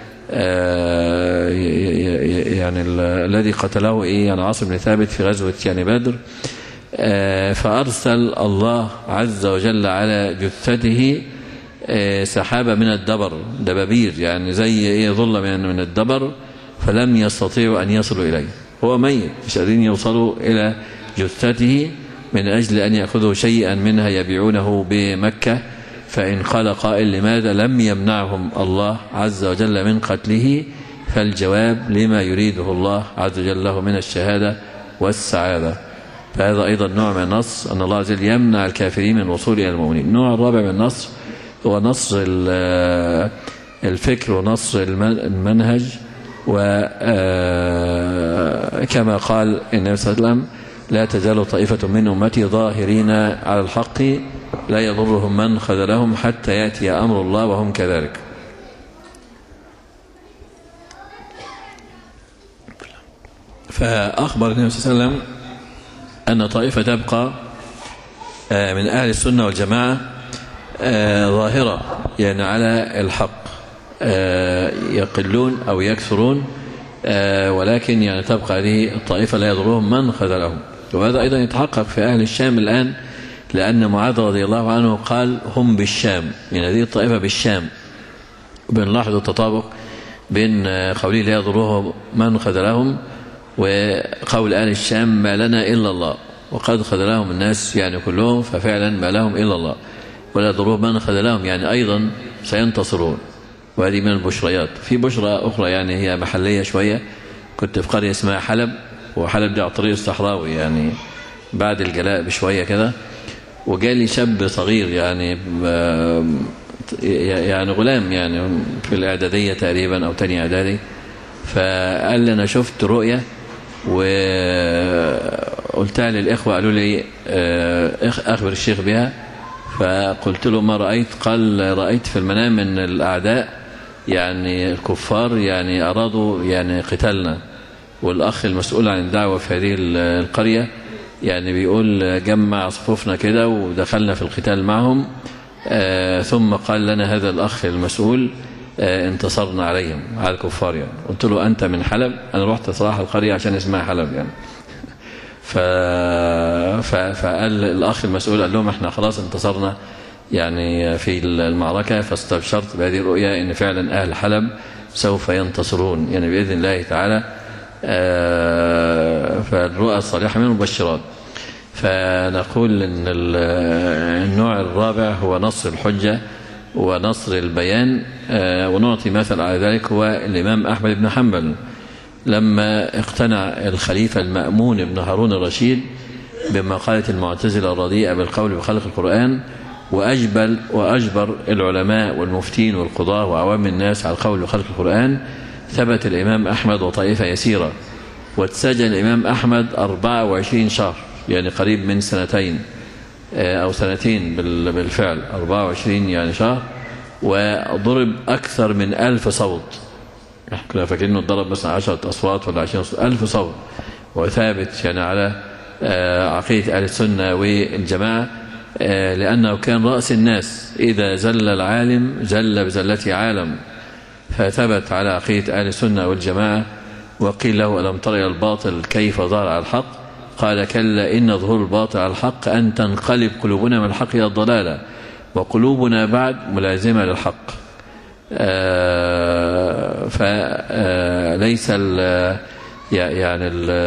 يعني الذي قتله إيه يعني عاصم بن ثابت في غزوة يعني بدر. فأرسل الله عز وجل على جثته سحابة من الدبر، دبابير يعني زي إيه ظلة من الدبر، فلم يستطيعوا أن يصلوا إليه، هو ميت مش قادرين يوصلوا إلى جثته من أجل أن يأخذوا شيئا منها يبيعونه بمكة. فإن قال قائل لماذا لم يمنعهم الله عز وجل من قتله، فالجواب لما يريده الله عز وجل له من الشهادة والسعادة. فهذا أيضا نوع من النصر، أن الله عز وجل يمنع الكافرين من الوصول إلى المؤمنين. النوع الرابع من النصر هو نصر الفكر ونصر المنهج، وكما قال النبي صلى الله عليه وسلم لا تزال طائفة من أمتي ظاهرين على الحق لا يضرهم من خذلهم حتى يأتي أمر الله وهم كذلك. فأخبر النبي صلى الله عليه وسلم أن طائفة تبقى من أهل السنة والجماعة ظاهرة يعني على الحق، يقلون أو يكثرون، ولكن يعني تبقى هذه الطائفة لا يضرهم من خذلهم. وهذا أيضا يتحقق في أهل الشام الآن، لأن معاذ رضي الله عنه قال هم بالشام، يعني هذه الطائفة بالشام. بنلاحظ التطابق بين قوله لا يضرهم من خذلهم وقول أهل الشام ما لنا إلا الله، وقد خذلهم الناس يعني كلهم، ففعلا ما لهم إلا الله، ولا يضرهم من خذلهم يعني أيضا سينتصرون. وهذه من البشريات. في بشرى أخرى يعني هي محلية شوية، كنت في قرية اسمها حلب، وحلب دي على الطريق الصحراوي يعني بعد الجلاء بشوية كده، وجالي شاب صغير يعني يعني غلام يعني في الإعدادية تقريبا أو تاني إعدادي، فقال لي أنا شفت رؤية وقلتها للإخوة، قالوا لي أخبر الشيخ بها. فقلت له ما رأيت؟ قال رأيت في المنام أن الأعداء يعني الكفار يعني أرادوا يعني قتالنا، والأخ المسؤول عن الدعوة في هذه القرية يعني بيقول جمع صفوفنا كده ودخلنا في القتال معهم. آه ثم قال لنا هذا الأخ المسؤول آه انتصرنا عليهم على الكفار يعني. قلت له أنت من حلب؟ أنا رحت صراحة القرية عشان اسمها حلب يعني. ف... ف... فقال الأخ المسؤول قال لهم احنا خلاص انتصرنا يعني في المعركة، فاستبشرت بهذه الرؤيا ان فعلا أهل حلب سوف ينتصرون يعني بإذن الله تعالى. آه فالرؤى الصالحة من المبشرات. فنقول ان النوع الرابع هو نصر الحجة ونصر البيان. آه ونعطي مثل على ذلك هو الإمام أحمد بن حنبل لما اقتنع الخليفة المأمون بن هارون الرشيد بمقالة المعتزلة الرديئة بالقول بخلق القرآن، وأجبل وأجبر العلماء والمفتين والقضاة وعوام الناس على القول بخلق القرآن، ثبت الإمام أحمد وطائفة يسيرة، واتسجن الإمام أحمد أربعة وعشرين شهر يعني قريب من سنتين أو سنتين بالفعل، أربعة وعشرين يعني شهر، وضرب أكثر من ألف صوت. كنا فاكرين انه ضرب مثلا عشرة أصوات ولا عشرين أصوات، ألف صوت، وثابت يعني على عقيدة أهل السنة والجماعة، لأنه كان رأس الناس، إذا زل العالم زل بزلته عالم، فثبت على عقيدة أهل السنة والجماعة. وقيل له ألم تر إلى الباطل كيف ظهر على الحق؟ قال كلا إن ظهور الباطل على الحق أن تنقلب قلوبنا من الحق إلى الضلالة وقلوبنا بعد ملازمة للحق. فليس يعني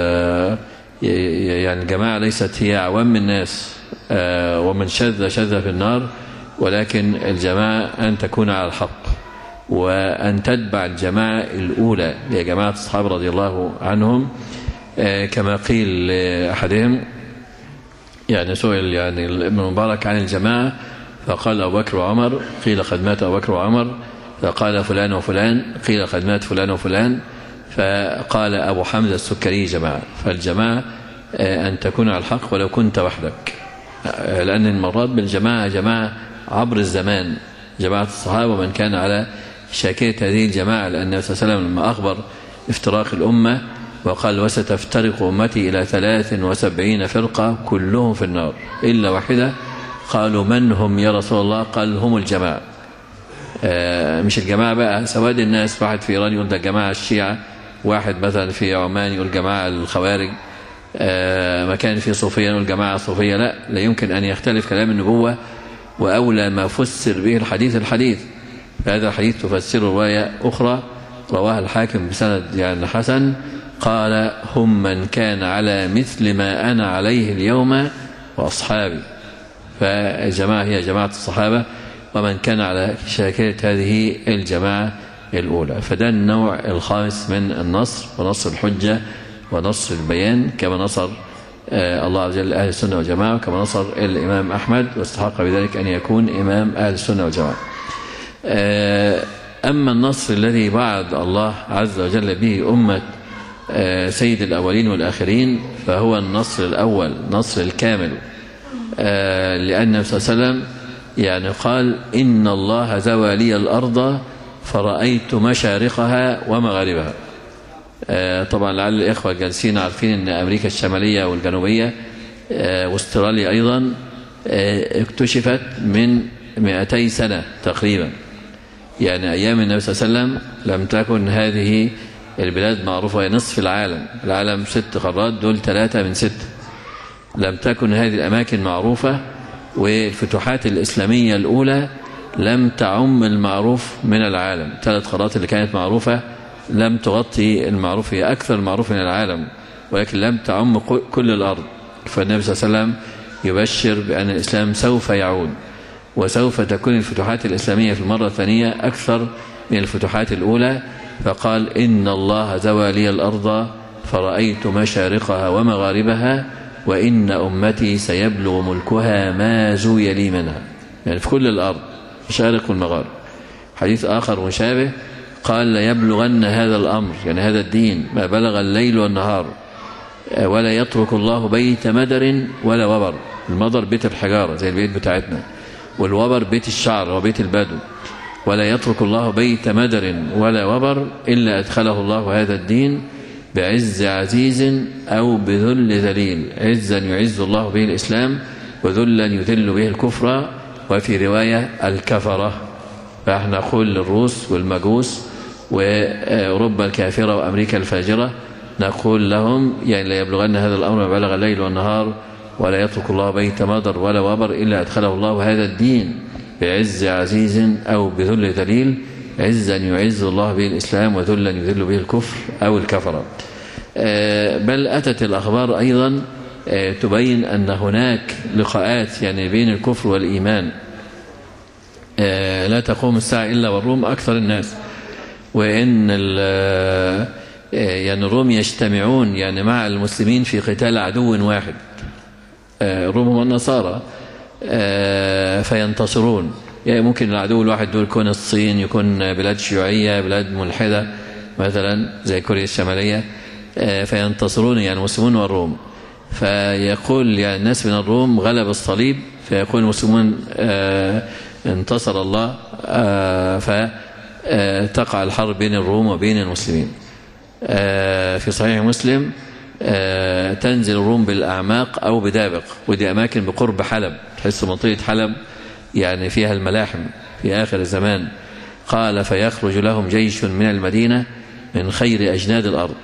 يعني الجماعة ليست هي عوام الناس ومن شذ شذ في النار، ولكن الجماعة أن تكون على الحق وأن تتبع الجماعة الأولى هي جماعة الصحابة رضي الله عنهم. كما قيل لأحدهم يعني سئل يعني ابن مبارك عن الجماعة فقال أبو بكر وعمر، قيل قد مات أبو بكر وعمر، فقال فلان وفلان، قيل قد مات فلان وفلان، فقال أبو حمزة السكري جماعة. فالجماعة أن تكون على الحق ولو كنت وحدك، لأن المراد بالجماعة جماعة عبر الزمان، جماعة الصحابة ومن كان على شاكلة هذه الجماعة. لأن النبي صلى الله عليه وسلم لما أخبر افتراق الأمة وقال وستفترق أمتي إلى ثلاث وسبعين فرقة كلهم في النار إلا واحدة، قالوا من هم يا رسول الله؟ قال هم الجماعة. آه مش الجماعة بقى سواد الناس، واحد في إيران يقول ده جماعة الشيعة، واحد مثلا في عمان يقول جماعة الخوارج، آه مكان في صوفيا يقول جماعة صوفية. لا لا يمكن أن يختلف كلام النبوة، وأولى ما فسر به الحديث الحديث. هذا الحديث تفسر رواية أخرى رواها الحاكم بسند يعني حسن، قال هم من كان على مثل ما أنا عليه اليوم وأصحابي. فالجماعة هي جماعة الصحابة ومن كان على شاكلة هذه الجماعة الأولى. فده النوع الخامس من النصر، ونصر الحجة ونصر البيان، كما نصر الله عز وجل أهل السنة والجماعة، كما نصر الإمام أحمد واستحق بذلك أن يكون إمام أهل السنة والجماعة. أما النصر الذي بعد الله عز وجل به أمة سيد الأولين والآخرين فهو النصر الأول، نصر الكامل. لأن النبي صلى الله عليه وسلم يعني قال إن الله زوى لي الأرض فرأيت مشارقها ومغاربها. طبعا لعل الإخوة جالسين عارفين أن أمريكا الشمالية والجنوبية واستراليا أيضا اكتشفت من مئتي سنة تقريبا. يعني أيام النبي صلى الله عليه وسلم لم تكن هذه البلاد معروفة، هي نصف العالم، العالم ست قارات، دول ثلاثة من ست. لم تكن هذه الأماكن معروفة، والفتوحات الإسلامية الأولى لم تعم المعروف من العالم. ثلاث قارات اللي كانت معروفة لم تغطي المعروف، هي أكثر المعروف من العالم ولكن لم تعم كل الأرض. فالنبي صلى الله عليه وسلم يبشر بأن الإسلام سوف يعود، وسوف تكون الفتوحات الإسلامية في المرة الثانية أكثر من الفتوحات الأولى. فقال إن الله زوى لي الأرض فرأيت مشارقها ومغاربها وإن أمتي سيبلغ ملكها ما زوي لي منها، يعني في كل الأرض مشارق والمغارب. حديث آخر مشابه قال ليبلغن هذا الأمر يعني هذا الدين ما بلغ الليل والنهار، ولا يترك الله بيت مدر ولا وبر. المدر بيت الحجارة زي البيت بتاعتنا، والوبر بيت الشعر وبيت البدو. ولا يترك الله بيت مدر ولا وبر إلا أدخله الله هذا الدين بعز عزيز أو بذل ذليل. عزا يعز الله به الإسلام، وذلا يذل به الكفر، وفي رواية الكفرة. فاحنا نقول للروس والمجوس وأوروبا الكافرة وأمريكا الفاجرة، نقول لهم يعني لا يبلغن هذا الأمر ما بلغ الليل والنهار، ولا يترك الله بيت مدر ولا وبر إلا أدخله الله هذا الدين بعز عزيز أو بذل ذليل. عزا يعز الله به الإسلام، وذلا يذل به الكفر أو الكفرة. بل أتت الأخبار أيضا تبين أن هناك لقاءات يعني بين الكفر والإيمان لا تقوم الساعة إلا والروم أكثر الناس، وإن يعني الروم يجتمعون يعني مع المسلمين في قتال عدو واحد، الروم هم النصارى، فينتصرون. يعني ممكن العدو الواحد دول يكون الصين، يكون بلاد شيوعية، بلاد ملحدة مثلا زي كوريا الشمالية، فينتصرون يعني المسلمون والروم. فيقول يعني الناس من الروم غلب الصليب، فيقول المسلمون انتصر الله، فتقع الحرب بين الروم وبين المسلمين. في صحيح مسلم تنزل الروم بالأعماق أو بدابق، ودي أماكن بقرب حلب، تحس منطقة حلب يعني فيها الملاحم في آخر الزمان. قال فيخرج لهم جيش من المدينة من خير أجناد الأرض.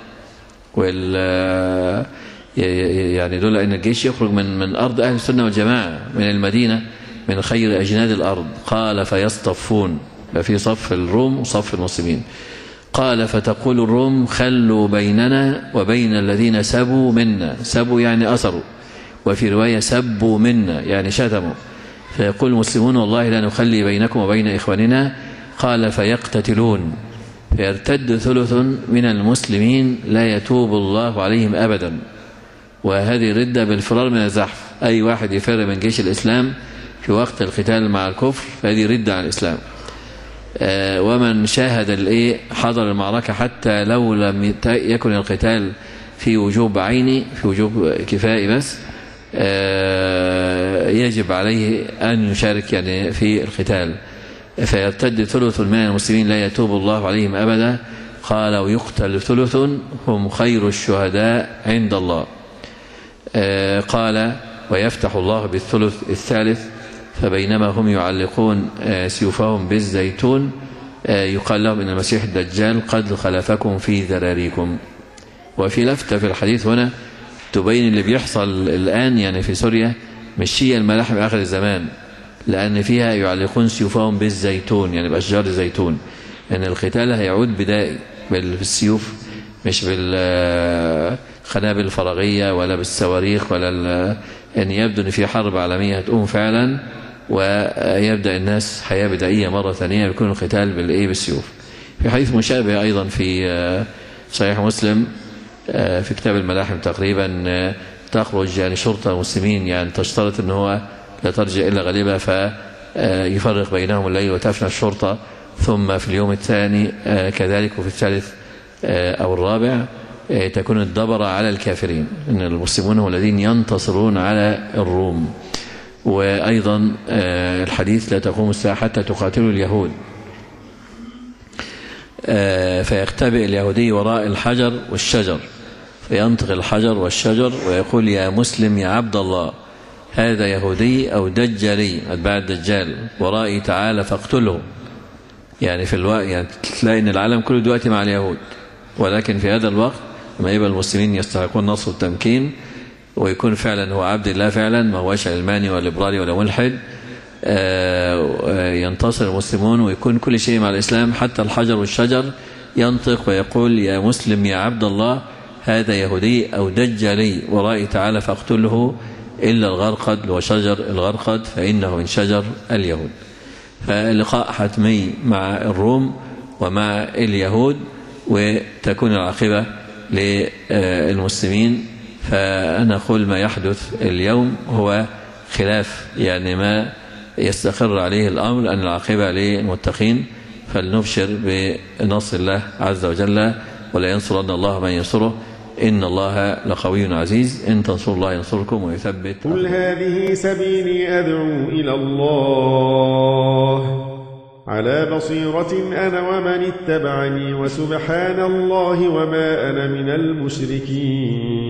وال يعني دول أن الجيش يخرج من من أرض أهل السنة والجماعة من المدينة من خير أجناد الأرض. قال فيصطفون، في صف الروم وصف المسلمين. قال فتقول الروم خلوا بيننا وبين الذين سبوا منا، سبوا يعني أسروا، وفي رواية سبوا منا يعني شتموا. فيقول المسلمون والله لا نخلي بينكم وبين إخواننا. قال فيقتتلون، فيرتد ثلث من المسلمين لا يتوب الله عليهم أبدا. وهذه ردة بالفرار من الزحف، أي واحد يفر من جيش الإسلام في وقت القتال مع الكفر فهذه ردة عن الإسلام. آه ومن شاهد الايه حضر المعركة حتى لو لم يكن القتال في وجوب عيني، في وجوب كفائي بس، آه يجب عليه أن يشارك يعني في القتال. فيرتد ثلث من المسلمين لا يتوب الله عليهم أبدا. قال ويقتل ثلث هم خير الشهداء عند الله. آه قال ويفتح الله بالثلث الثالث فبينما هم يعلقون سيوفهم بالزيتون يقال لهم إن المسيح الدجال قد خلفكم في ذراريكم. وفي لفتة في الحديث هنا تبين اللي بيحصل الآن يعني في سوريا مش هي الملاحم آخر الزمان، لأن فيها يعلقون سيوفهم بالزيتون يعني بأشجار الزيتون. أن يعني القتال هيعود بدائي بالسيوف مش بالقنابل الفراغية ولا بالصواريخ ولا أن يعني يبدو أن في حرب عالمية هتقوم فعلا، ويبدأ الناس حياة بدائية مرة ثانية يكون القتال بالإيه بالسيوف. في حديث مشابه أيضا في صحيح مسلم في كتاب الملاحم تقريبا تخرج يعني شرطة المسلمين يعني تشترط أن هو لا ترجع إلا غالبا فيفرق بينهم الليل وتفنى الشرطة، ثم في اليوم الثاني كذلك وفي الثالث أو الرابع تكون الدبرة على الكافرين، إن المسلمون هم الذين ينتصرون على الروم. وأيضا الحديث لا تقوم الساعة حتى تقاتلوا اليهود. فيختبئ اليهودي وراء الحجر والشجر فينطق الحجر والشجر ويقول يا مسلم يا عبد الله هذا يهودي أو دجالي أتباع الدجال ورائي تعالى فاقتله. يعني في الوقت يعني تلاقي ان العالم كله دلوقتي مع اليهود، ولكن في هذا الوقت لما يبقى المسلمين يستحقون نصر التمكين ويكون فعلا هو عبد الله فعلا ما هوش علماني ولا ليبرالي ولا ملحد، ينتصر المسلمون ويكون كل شيء مع الإسلام حتى الحجر والشجر ينطق ويقول يا مسلم يا عبد الله هذا يهودي أو دجالي ورائي تعالى فاقتله إلا الغرقد وشجر الغرقد فإنه من شجر اليهود. فاللقاء حتمي مع الروم ومع اليهود وتكون العاقبة للمسلمين. فأنا أقول ما يحدث اليوم هو خلاف يعني ما يستقر عليه الأمر أن العاقبة للمتقين، فلنبشر بنصر الله عز وجل ولا ينصرن الله من ينصره إن الله لقوي عزيز إن تنصروا الله ينصركم ويثبت. قل هذه سبيلي أدعو إلى الله على بصيرة أنا ومن اتبعني وسبحان الله وما أنا من المشركين.